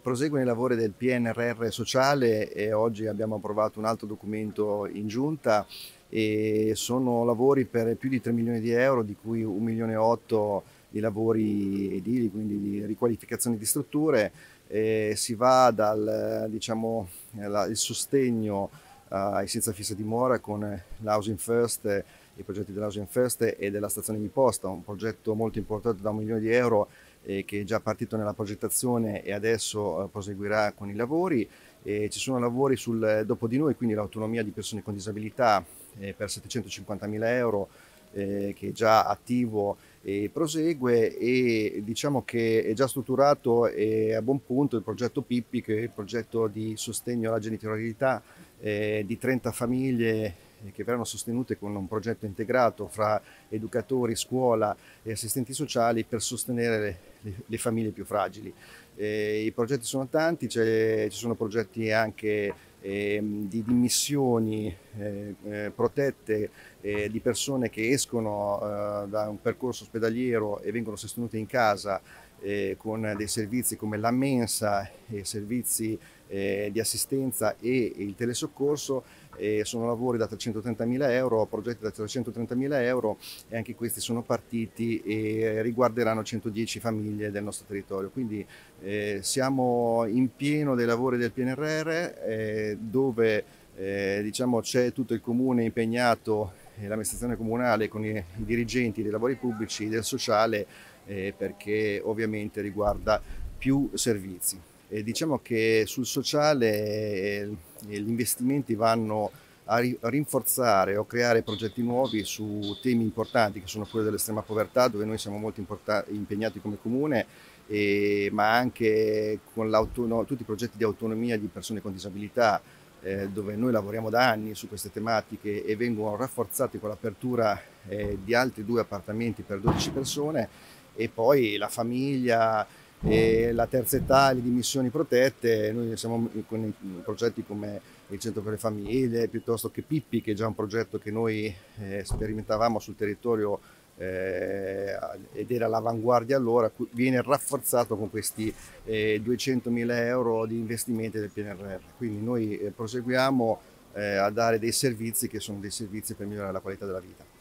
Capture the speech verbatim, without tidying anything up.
Proseguono i lavori del P N R R sociale e oggi abbiamo approvato un altro documento in giunta e sono lavori per più di tre milioni di euro, di cui un milione e otto di lavori edili, quindi di riqualificazione di strutture. E si va dal diciamo, la, il sostegno uh, ai senza fissa dimora con l'Housing First, i progetti dell'Housing First e della stazione di posta, un progetto molto importante da un milione di euro eh, che è già partito nella progettazione e adesso eh, proseguirà con i lavori. E ci sono lavori sul eh, dopo di noi, quindi l'autonomia di persone con disabilità eh, per settecentocinquantamila euro eh, che è già attivo e prosegue, e diciamo che è già strutturato e a buon punto il progetto Pippi, che è il progetto di sostegno alla genitorialità eh, di trenta famiglie che verranno sostenute con un progetto integrato fra educatori, scuola e assistenti sociali per sostenere le, le, le famiglie più fragili. Eh, I progetti sono tanti, ci sono progetti anche eh, di dimissioni eh, eh, protette eh, di persone che escono eh, da un percorso ospedaliero e vengono sostenute in casa eh, con dei servizi come la mensa e servizi eh, di assistenza e il telesoccorso. Eh, sono lavori da trecentotrentamila euro, progetti da trecentotrentamila euro, e anche questi sono partiti e riguarderanno centodieci famiglie del nostro territorio. Quindi eh, siamo in pieno dei lavori del P N R R eh, dove eh, diciamo, c'è tutto il comune impegnato, eh, l'amministrazione comunale con i, i dirigenti dei lavori pubblici, del sociale, eh, perché ovviamente riguarda più servizi. E diciamo che sul sociale eh, gli investimenti vanno a, ri a rinforzare o creare progetti nuovi su temi importanti che sono quelli dell'estrema povertà, dove noi siamo molto impegnati come comune, e, ma anche con tutti i progetti di autonomia di persone con disabilità, eh, dove noi lavoriamo da anni su queste tematiche e vengono rafforzati con l'apertura eh, di altri due appartamenti per dodici persone, e poi la famiglia e la terza età, le dimissioni protette. Noi siamo con progetti come il Centro per le Famiglie, piuttosto che Pippi, che è già un progetto che noi eh, sperimentavamo sul territorio eh, ed era all'avanguardia allora, viene rafforzato con questi eh, duecentomila euro di investimenti del P N R R. Quindi noi eh, proseguiamo eh, a dare dei servizi che sono dei servizi per migliorare la qualità della vita.